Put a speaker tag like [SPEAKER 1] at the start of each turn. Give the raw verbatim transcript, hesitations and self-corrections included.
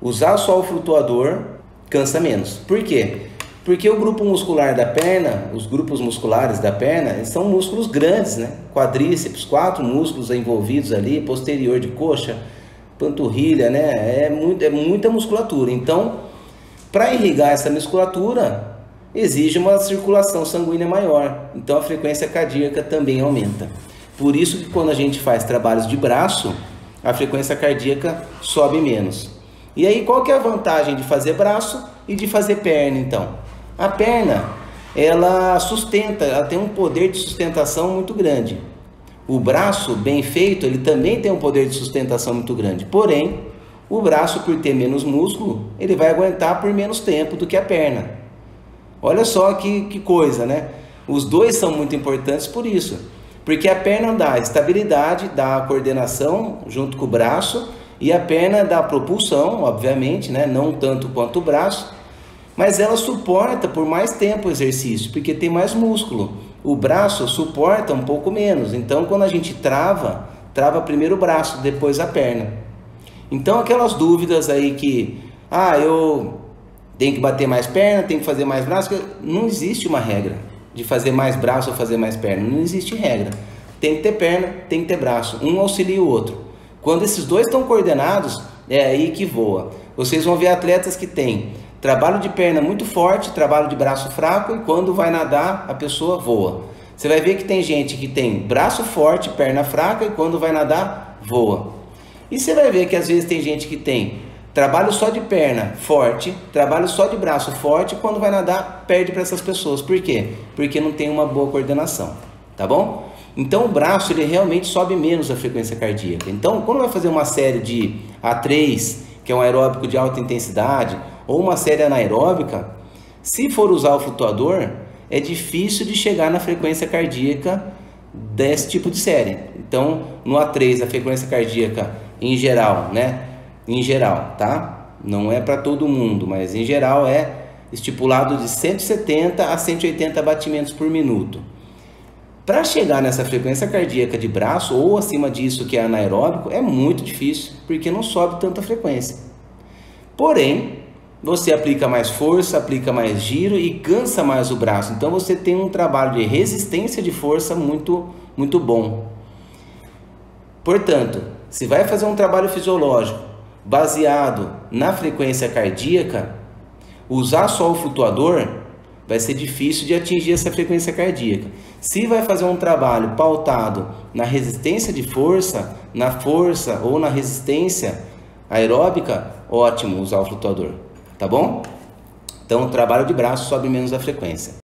[SPEAKER 1] Usar só o flutuador cansa menos. Por quê? Porque o grupo muscular da perna, os grupos musculares da perna, são músculos grandes, né? Quadríceps, quatro músculos envolvidos ali, posterior de coxa, panturrilha, né? É, muito, é muita musculatura. Então, para irrigar essa musculatura, exige uma circulação sanguínea maior. Então, a frequência cardíaca também aumenta. Por isso que quando a gente faz trabalhos de braço, a frequência cardíaca sobe menos. E aí, qual que é a vantagem de fazer braço e de fazer perna, então? A perna, ela sustenta, ela tem um poder de sustentação muito grande. O braço, bem feito, ele também tem um poder de sustentação muito grande. Porém, o braço, por ter menos músculo, ele vai aguentar por menos tempo do que a perna. Olha só que, que coisa, né? Os dois são muito importantes por isso. Porque a perna dá estabilidade, dá coordenação junto com o braço, e a perna dá propulsão, obviamente, né? Não tanto quanto o braço, mas ela suporta por mais tempo o exercício, porque tem mais músculo. O braço suporta um pouco menos. Então, quando a gente trava, trava primeiro o braço, depois a perna. Então, aquelas dúvidas aí que, ah, eu tenho que bater mais perna, tenho que fazer mais braço, não existe uma regra de fazer mais braço ou fazer mais perna. Não existe regra. Tem que ter perna, tem que ter braço. Um auxilia o outro. Quando esses dois estão coordenados, é aí que voa. Vocês vão ver atletas que têm trabalho de perna muito forte, trabalho de braço fraco, e quando vai nadar, a pessoa voa. Você vai ver que tem gente que tem braço forte, perna fraca, e quando vai nadar, voa. E você vai ver que às vezes tem gente que tem trabalho só de perna forte, trabalho só de braço forte, e quando vai nadar, perde para essas pessoas. Por quê? Porque não tem uma boa coordenação, tá bom? Então o braço, ele realmente sobe menos a frequência cardíaca. Então, quando vai fazer uma série de A três, que é um aeróbico de alta intensidade, ou uma série anaeróbica, se for usar o flutuador, é difícil de chegar na frequência cardíaca desse tipo de série. Então, no A três, a frequência cardíaca em geral, né? Em geral, tá? Não é para todo mundo, mas em geral é estipulado de cento e setenta a cento e oitenta batimentos por minuto. Para chegar nessa frequência cardíaca de braço ou acima disso, que é anaeróbico, é muito difícil, porque não sobe tanta frequência. Porém, você aplica mais força, aplica mais giro e cansa mais o braço. Então você tem um trabalho de resistência de força muito, muito bom. Portanto, se vai fazer um trabalho fisiológico baseado na frequência cardíaca, usar só o flutuador vai ser difícil de atingir essa frequência cardíaca. Se vai fazer um trabalho pautado na resistência de força, na força ou na resistência aeróbica, ótimo usar o flutuador. Tá bom? Então, o trabalho de braço sobe menos a frequência.